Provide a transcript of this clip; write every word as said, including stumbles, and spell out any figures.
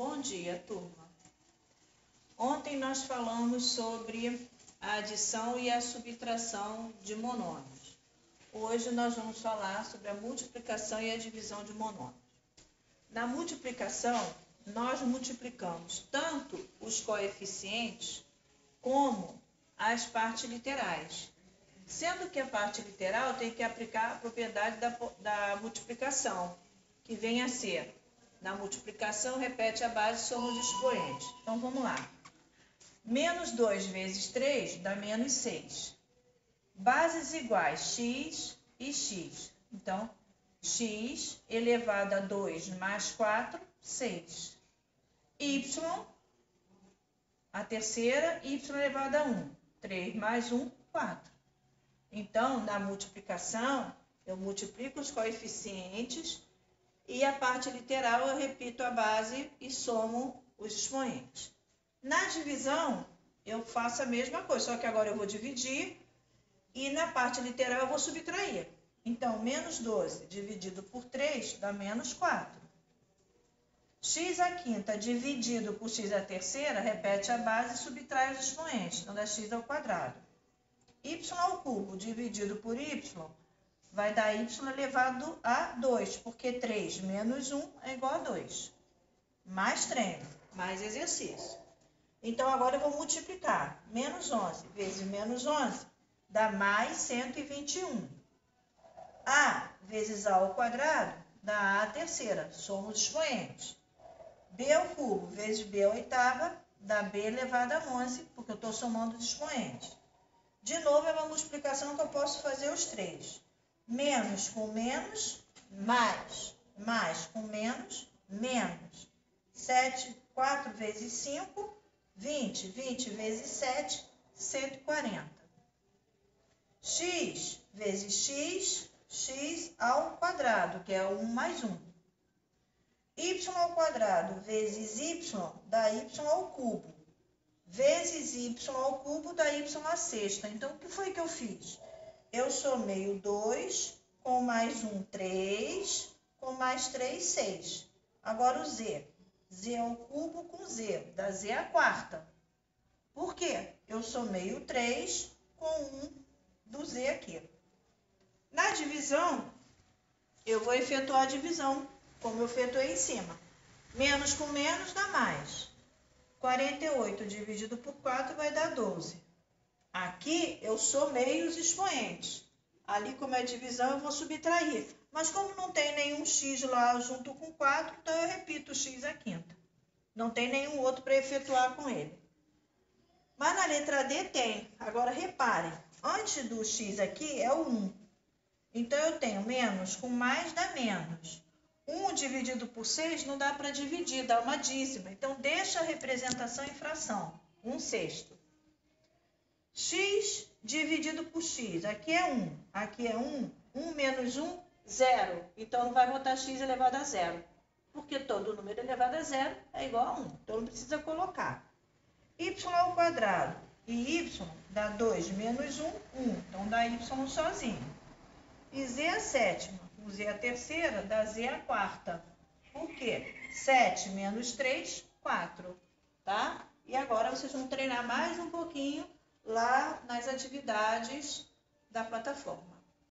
Bom dia, turma. Ontem nós falamos sobre a adição e a subtração de monômios. Hoje nós vamos falar sobre a multiplicação e a divisão de monômios. Na multiplicação, nós multiplicamos tanto os coeficientes como as partes literais. Sendo que a parte literal tem que aplicar a propriedade da, da multiplicação, que vem a ser, na multiplicação, repete a base, soma os expoentes. Então, vamos lá. Menos dois vezes três dá menos seis. Bases iguais x e x. Então, x elevado a dois mais quatro, seis. Y, a terceira, y elevado a um. três mais um, quatro. Então, na multiplicação, eu multiplico os coeficientes e a parte literal eu repito a base e somo os expoentes. Na divisão, eu faço a mesma coisa, só que agora eu vou dividir e na parte literal eu vou subtrair. Então, menos doze dividido por três dá menos quatro. X à quinta dividido por x à terceira, repete a base e subtrai os expoentes, então dá x ao quadrado. Y ao cubo dividido por y vai dar y elevado a dois, porque três menos um é igual a dois. Mais treino, mais exercício. Então, agora eu vou multiplicar. Menos onze vezes menos onze dá mais cento e vinte e um. A vezes A ao quadrado dá A à terceira, somos os expoentes. B ao cubo vezes B à oitava dá B elevado a onze, porque eu estou somando os expoentes. De novo, é uma multiplicação que eu posso fazer os três. Menos com menos, mais. Mais com menos, menos. sete, quatro vezes cinco, vinte. vinte vezes sete, cento e quarenta. X vezes x, x ao quadrado, que é um mais um. Y ao quadrado vezes y dá y ao cubo. Vezes y ao cubo dá y à sexta. Então, o que foi que eu fiz? Eu somei o dois, com mais um, três, com mais três, seis. Agora o z. Z ao cubo com z, dá z à quarta. Por quê? Eu somei o três com um do z aqui. Na divisão, eu vou efetuar a divisão, como eu efetuei em cima. Menos com menos dá mais. quarenta e oito dividido por quatro vai dar doze. Aqui eu somei os expoentes. Ali, como é divisão, eu vou subtrair. Mas como não tem nenhum x lá junto com quatro, então eu repito o x à quinta. Não tem nenhum outro para efetuar com ele. Mas na letra D tem. Agora, reparem. Antes do x aqui é o um. Então, eu tenho menos com mais dá menos. um dividido por seis não dá para dividir, dá uma dízima. Então, deixa a representação em fração. um sexto. X dividido por x. Aqui é um. Aqui é um. um menos um, zero. Então, não vai botar x elevado a zero. Porque todo número elevado a zero é igual a um. Então, não precisa colocar. Y ao quadrado e y dá dois menos um, um. Então, dá y sozinho. E z à sétima. O z à terceira dá z à quarta. Por quê? sete menos três, quatro. Tá? E agora vocês vão treinar mais um pouquinho lá nas atividades da plataforma.